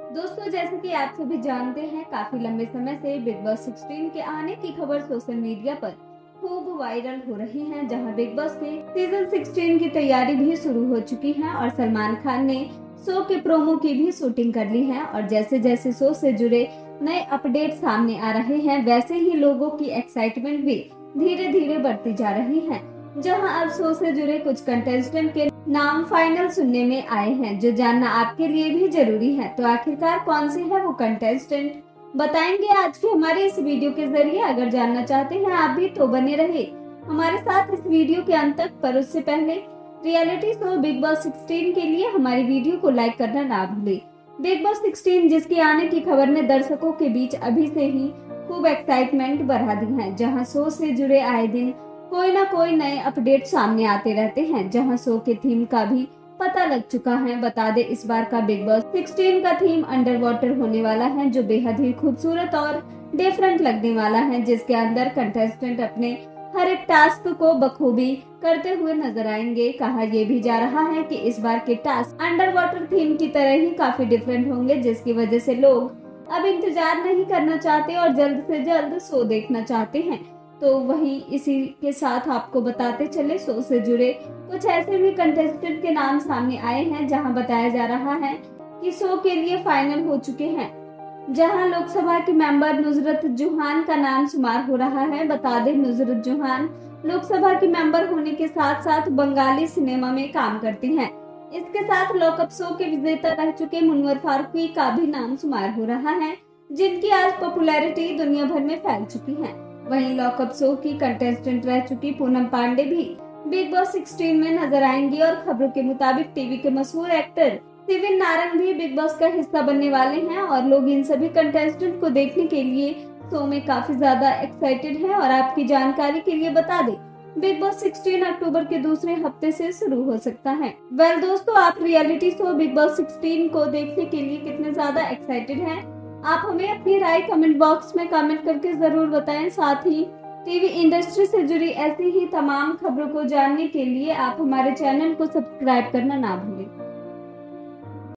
दोस्तों, जैसे कि आप सभी जानते हैं, काफी लंबे समय से बिग बॉस 16 के आने की खबर सोशल मीडिया पर खूब वायरल हो रही है। जहां बिग बॉस के सीजन 16 की तैयारी भी शुरू हो चुकी है और सलमान खान ने शो के प्रोमो की भी शूटिंग कर ली है। और जैसे जैसे शो से जुड़े नए अपडेट सामने आ रहे हैं, वैसे ही लोगों की एक्साइटमेंट भी धीरे धीरे बढ़ती जा रही है। जहां अब शो से जुड़े कुछ कंटेस्टेंट के नाम फाइनल सुनने में आए हैं, जो जानना आपके लिए भी जरूरी है। तो आखिरकार कौन से है वो कंटेस्टेंट, बताएंगे आज के हमारे इस वीडियो के जरिए। अगर जानना चाहते हैं आप भी तो बने रहे हमारे साथ इस वीडियो के अंत तक। पर उससे पहले रियलिटी शो बिग बॉस 16 के लिए हमारी वीडियो को लाइक करना ना भूले। बिग बॉस 16 जिसके आने की खबर ने दर्शकों के बीच अभी से ही खूब एक्साइटमेंट बढ़ा दी है। जहां शो से जुड़े आए दिन कोई ना कोई नए अपडेट सामने आते रहते हैं। जहां शो के थीम का भी पता लग चुका है। बता दे, इस बार का बिग बॉस 16 का थीम अंडर वाटर होने वाला है, जो बेहद ही खूबसूरत और डिफरेंट लगने वाला है। जिसके अंदर कंटेस्टेंट अपने हर एक टास्क को बखूबी करते हुए नजर आएंगे। कहा यह भी जा रहा है कि इस बार के टास्क अंडर वाटर थीम की तरह ही काफी डिफरेंट होंगे, जिसकी वजह से लोग अब इंतजार नहीं करना चाहते और जल्द से जल्द शो देखना चाहते हैं। तो वहीं इसी के साथ आपको बताते चले, शो से जुड़े कुछ ऐसे भी कंटेस्टेंट के नाम सामने आए हैं, जहां बताया जा रहा है कि शो के लिए फाइनल हो चुके हैं। जहां लोकसभा के मेंबर नुसरत जुहान का नाम शुमार हो रहा है। बता दें, नुसरत जुहान लोकसभा की मेंबर होने के साथ साथ बंगाली सिनेमा में काम करती हैं। इसके साथ लॉकअप शो के विजेता रह चुके मुनव्वर फारूकी का भी नाम शुमार हो रहा है, जिनकी आज पॉपुलैरिटी दुनिया भर में फैल चुकी है। वहीं लॉकअप शो की कंटेस्टेंट रह चुकी पूनम पांडे भी बिग बॉस 16 में नजर आएंगी और खबरों के मुताबिक टीवी के मशहूर एक्टर सिविन नारंग भी बिग बॉस का हिस्सा बनने वाले हैं। और लोग इन सभी कंटेस्टेंट को देखने के लिए शो में काफी ज्यादा एक्साइटेड हैं। और आपकी जानकारी के लिए बता दें, बिग बॉस 16 अक्टूबर के दूसरे हफ्ते से शुरू हो सकता है। दोस्तों, आप रियलिटी शो बिग बॉस 16 को देखने के लिए कितने ज्यादा एक्साइटेड हैं? आप हमें अपनी राय कमेंट बॉक्स में कमेंट करके जरूर बताएं। साथ ही टीवी इंडस्ट्री से जुड़ी ऐसी ही तमाम खबरों को जानने के लिए आप हमारे चैनल को सब्सक्राइब करना ना भूलें।